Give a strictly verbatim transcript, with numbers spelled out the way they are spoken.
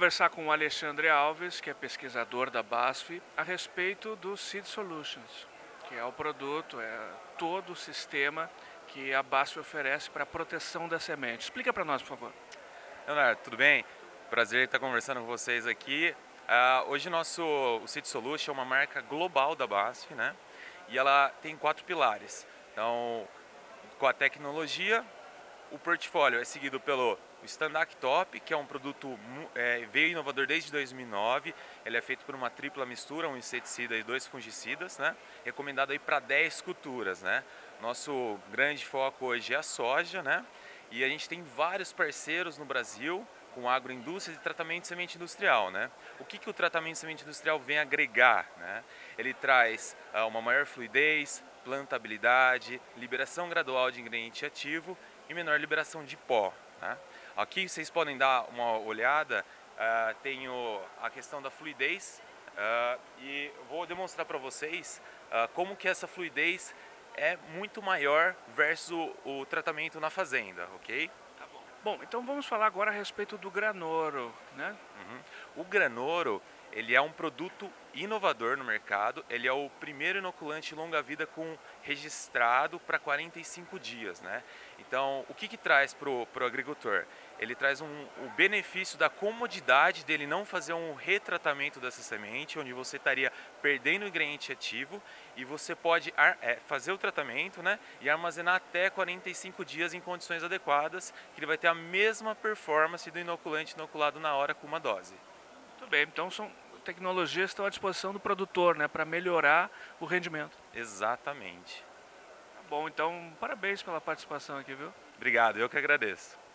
conversar com o Alexandre Alves, que é pesquisador da BASF, a respeito do Seed Solutions, que é o produto, é todo o sistema que a BASF oferece para a proteção da semente. Explica para nós, por favor. Leonardo, tudo bem? Prazer estar conversando com vocês aqui. Uh, hoje nosso o Seed Solution é uma marca global da BASF, né? E ela tem quatro pilares. Então, com a tecnologia, o portfólio é seguido pelo Standard Top, que é um produto é, veio inovador desde dois mil e nove. Ele é feito por uma tripla mistura, um inseticida e dois fungicidas, né? Recomendado aí para dez culturas, né? Nosso grande foco hoje é a soja, né? E a gente tem vários parceiros no Brasil com agroindústria e tratamento de semente industrial, né? O que, que o tratamento de semente industrial vem agregar, né? Ele traz uh, uma maior fluidez, plantabilidade, liberação gradual de ingrediente ativo e menor liberação de pó, né? Aqui vocês podem dar uma olhada, uh, tenho a questão da fluidez uh, e vou demonstrar para vocês uh, como que essa fluidez é muito maior versus o, o tratamento na fazenda, ok? Tá bom. Bom, então vamos falar agora a respeito do Granoro, né? Uhum. O Granoro, ele é um produto inovador no mercado, ele é o primeiro inoculante longa-vida com registrado para quarenta e cinco dias, né? Então, o que que traz para o agricultor? Ele traz um, o benefício da comodidade dele não fazer um retratamento dessa semente, onde você estaria perdendo o ingrediente ativo e você pode ar, é, fazer o tratamento, né, e armazenar até quarenta e cinco dias em condições adequadas, que ele vai ter a mesma performance do inoculante inoculado na hora com uma dose. Muito bem, então são tecnologias que estão à disposição do produtor, né, para melhorar o rendimento. Exatamente. Tá bom, então parabéns pela participação aqui, viu? Obrigado, eu que agradeço.